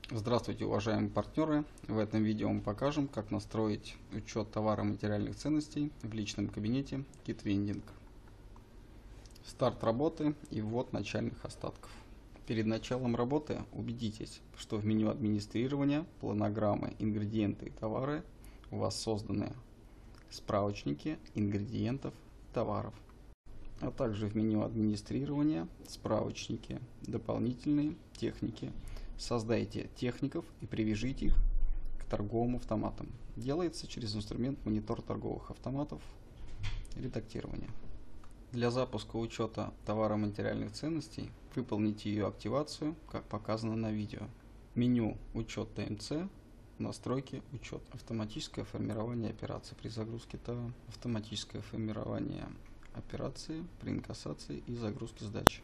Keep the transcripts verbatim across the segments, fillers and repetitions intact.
Здравствуйте, уважаемые партнеры! В этом видео мы покажем, как настроить учет товаро-материальных ценностей в личном кабинете KitWending. Старт работы и ввод начальных остатков. Перед началом работы убедитесь, что в меню администрирования, планограммы, ингредиенты и товары у вас созданы справочники ингредиентов и товаров, а также в меню администрирования, справочники, дополнительные техники. Создайте техников и привяжите их к торговым автоматам. Делается через инструмент монитор торговых автоматов редактирования. Для запуска учета товаро-материальных ценностей выполните ее активацию, как показано на видео. Меню «Учет ТМЦ», настройки «Учет», автоматическое формирование операций при загрузке ТА, автоматическое формирование операции при инкассации и загрузке сдачи.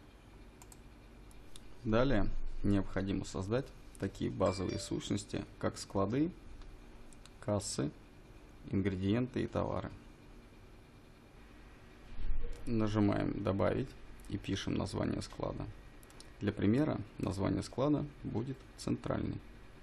Далее необходимо создать такие базовые сущности, как склады, кассы, ингредиенты и товары. Нажимаем «Добавить» и пишем название склада. Для примера название склада будет «Центральный».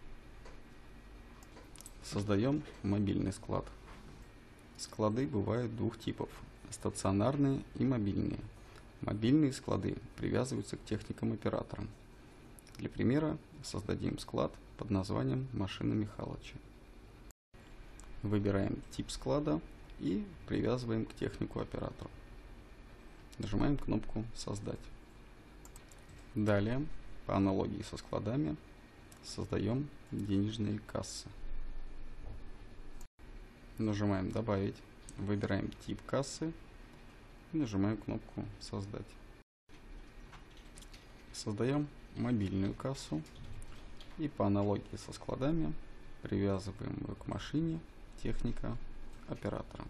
Создаем мобильный склад. Склады бывают двух типов – стационарные и мобильные. Мобильные склады привязываются к техникам оператора. Для примера создадим склад под названием «Машина Михалыча». Выбираем тип склада и привязываем к технику оператора. Нажимаем кнопку «Создать». Далее, по аналогии со складами, создаем денежные кассы. Нажимаем «Добавить», выбираем тип кассы и нажимаем кнопку «Создать». Создаем мобильную кассу и по аналогии со складами привязываем ее к машине техника оператора.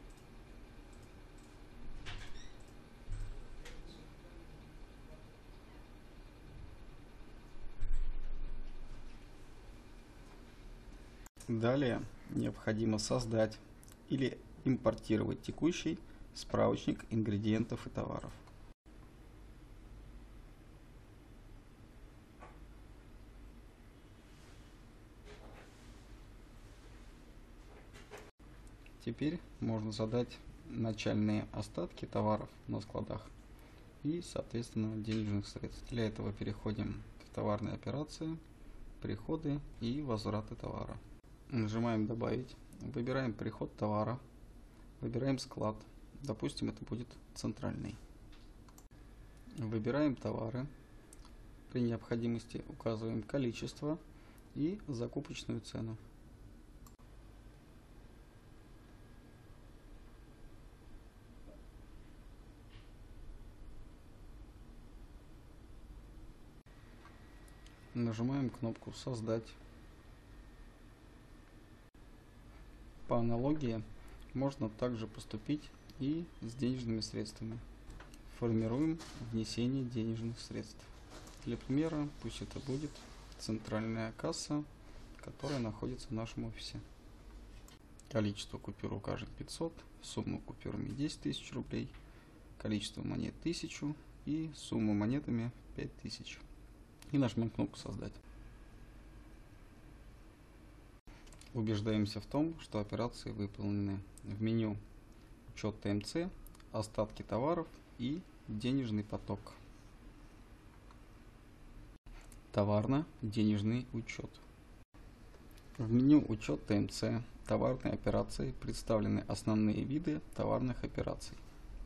Далее необходимо создать или импортировать текущий справочник ингредиентов и товаров. Теперь можно задать начальные остатки товаров на складах и, соответственно, денежных средств. Для этого переходим в товарные операции, приходы и возвраты товара. Нажимаем «Добавить», выбираем приход товара, выбираем склад, допустим, это будет центральный. Выбираем товары, при необходимости указываем количество и закупочную цену. Нажимаем кнопку «Создать». По аналогии можно также поступить и с денежными средствами. Формируем внесение денежных средств. Для примера пусть это будет центральная касса, которая находится в нашем офисе. Количество купюр укажем пятьсот, сумма купюрами десять тысяч рублей, количество монет тысячу и сумма монетами пять тысяч. И нажмем кнопку «Создать». Убеждаемся в том, что операции выполнены. В меню «Учет ТМЦ», «Остатки товаров» и «Денежный поток». Товарно-денежный учет. В меню «Учет ТМЦ», «Товарные операции» представлены основные виды товарных операций.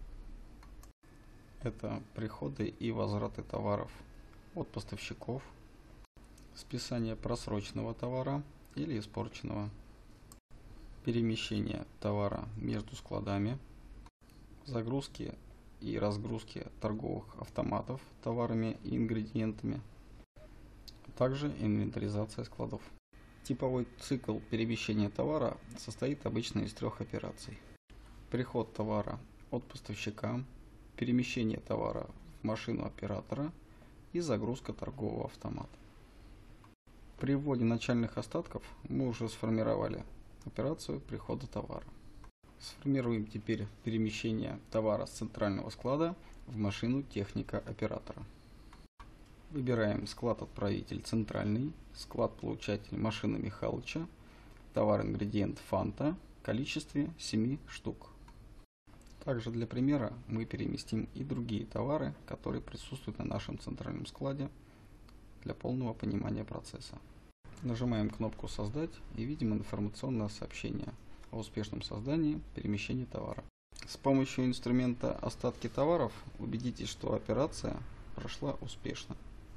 Это приходы и возвраты товаров от поставщиков, списание просроченного товара или испорченного, перемещение товара между складами, загрузки и разгрузки торговых автоматов товарами и ингредиентами, а также инвентаризация складов. Типовой цикл перемещения товара состоит обычно из трех операций: приход товара от поставщика, перемещение товара в машину оператора и загрузка торгового автомата. При вводе начальных остатков мы уже сформировали операцию прихода товара. Сформируем теперь перемещение товара с центрального склада в машину техника оператора. Выбираем склад-отправитель центральный, склад-получатель машина Михалыча, товар-ингредиент Фанта в количестве семи штук. Также для примера мы переместим и другие товары, которые присутствуют на нашем центральном складе для полного понимания процесса. Нажимаем кнопку «Создать» и видим информационное сообщение о успешном создании перемещения товара. С помощью инструмента «Остатки товаров» убедитесь, что операция прошла успешно.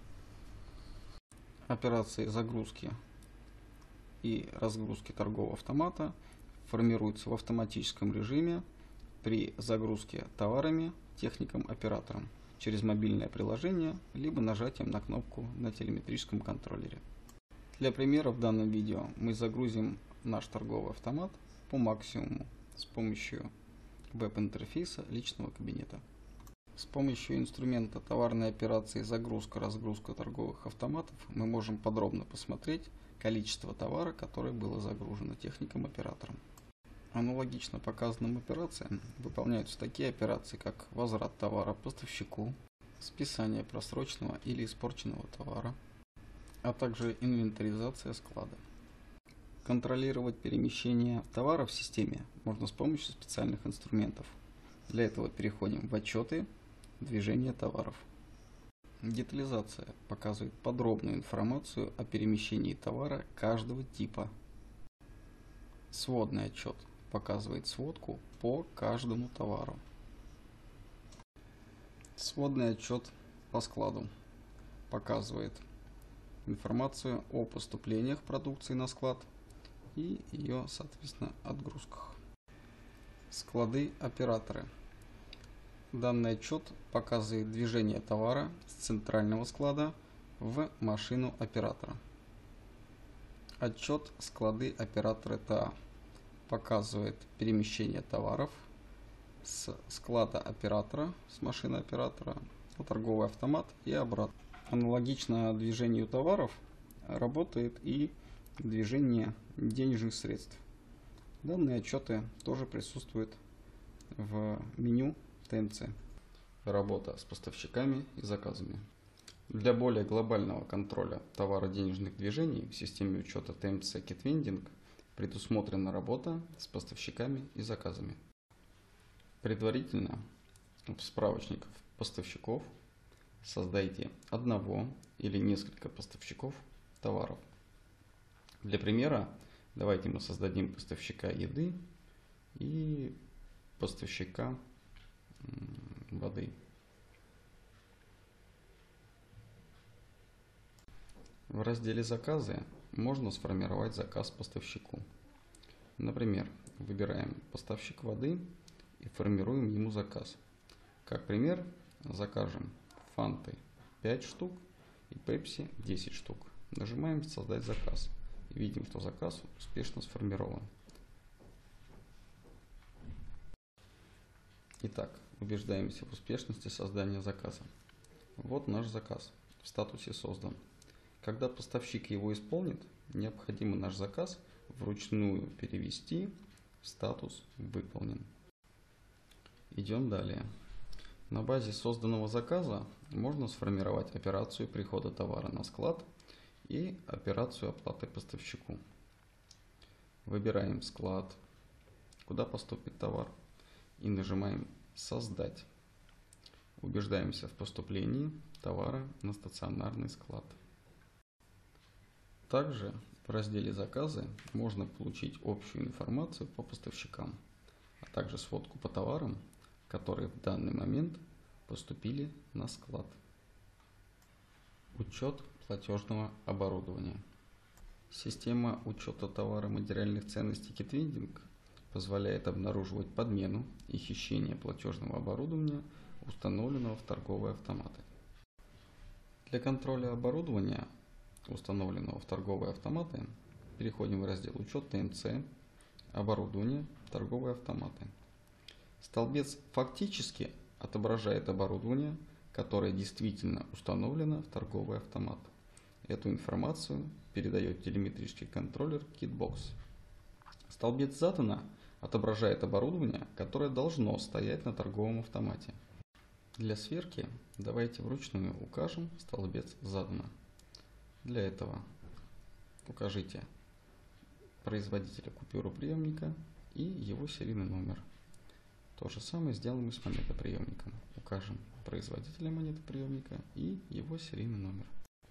Операции загрузки и разгрузки торгового автомата формируются в автоматическом режиме при загрузке товарами техником-оператором через мобильное приложение либо нажатием на кнопку на телеметрическом контроллере. Для примера в данном видео мы загрузим наш торговый автомат по максимуму с помощью веб-интерфейса личного кабинета. С помощью инструмента товарной операции загрузка-разгрузка торговых автоматов мы можем подробно посмотреть количество товара, которое было загружено техником-оператором. Аналогично показанным операциям выполняются такие операции, как возврат товара поставщику, списание просроченного или испорченного товара, а также инвентаризация склада. Контролировать перемещение товара в системе можно с помощью специальных инструментов. Для этого переходим в отчеты, движение товаров. Детализация показывает подробную информацию о перемещении товара каждого типа. Сводный отчет показывает сводку по каждому товару. Сводный отчет по складу показывает информацию о поступлениях продукции на склад и ее, соответственно, отгрузках. Склады-операторы. Данный отчет показывает движение товара с центрального склада в машину оператора. Отчет склады-операторы ТА показывает перемещение товаров с склада оператора, с машины оператора на торговый автомат и обратно. Аналогично движению товаров работает и движение денежных средств. Данные отчеты тоже присутствуют в меню Т М Ц. Работа с поставщиками и заказами. Для более глобального контроля товаро-денежных движений в системе учета Т М Ц KitWending предусмотрена работа с поставщиками и заказами. Предварительно в справочниках поставщиков создайте одного или несколько поставщиков товаров. Для примера давайте мы создадим поставщика еды и поставщика воды. В разделе «Заказы» можно сформировать заказ поставщику. Например, выбираем поставщик воды и формируем ему заказ. Как пример, закажем фанты пять штук и пепси десять штук. Нажимаем «Создать заказ» и видим, что заказ успешно сформирован. Итак, убеждаемся в успешности создания заказа. Вот наш заказ в статусе «Создан». Когда поставщик его исполнит, необходимо наш заказ вручную перевести в статус «Выполнен». Идем далее. На базе созданного заказа можно сформировать операцию прихода товара на склад и операцию оплаты поставщику. Выбираем склад, куда поступит товар, и нажимаем «Создать». Убеждаемся в поступлении товара на стационарный склад. Также в разделе «Заказы» можно получить общую информацию по поставщикам, а также сводку по товарам, которые в данный момент поступили на склад. Учет платежного оборудования. Система учета товара материальных ценностей KitWending позволяет обнаруживать подмену и хищение платежного оборудования, установленного в торговые автоматы. Для контроля оборудования, установленного в торговые автоматы, переходим в раздел «Учет Т М Ц», «Оборудование», «Торговые автоматы». Столбец фактически отображает оборудование, которое действительно установлено в торговый автомат. Эту информацию передает телеметрический контроллер KitBox. Столбец задано отображает оборудование, которое должно стоять на торговом автомате. Для сверки давайте вручную укажем столбец задано. Для этого укажите производителя купюроприемника и его серийный номер. То же самое сделаем и с монетоприемником. Укажем производителя монетоприемника и его серийный номер.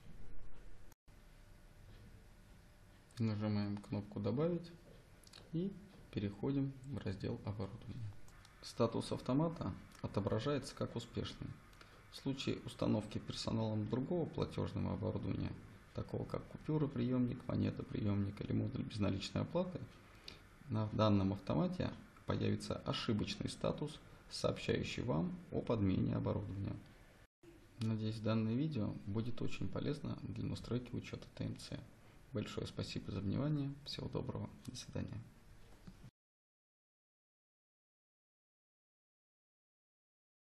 Нажимаем кнопку «Добавить» и переходим в раздел «Оборудование». Статус автомата отображается как успешный. В случае установки персоналом другого платежного оборудования, такого как купюроприемник, монетоприемник или модуль безналичной оплаты, на данном автомате появится ошибочный статус, сообщающий вам о подмене оборудования. Надеюсь, данное видео будет очень полезно для настройки учета ТМЦ. Большое спасибо за внимание. Всего доброго. До свидания.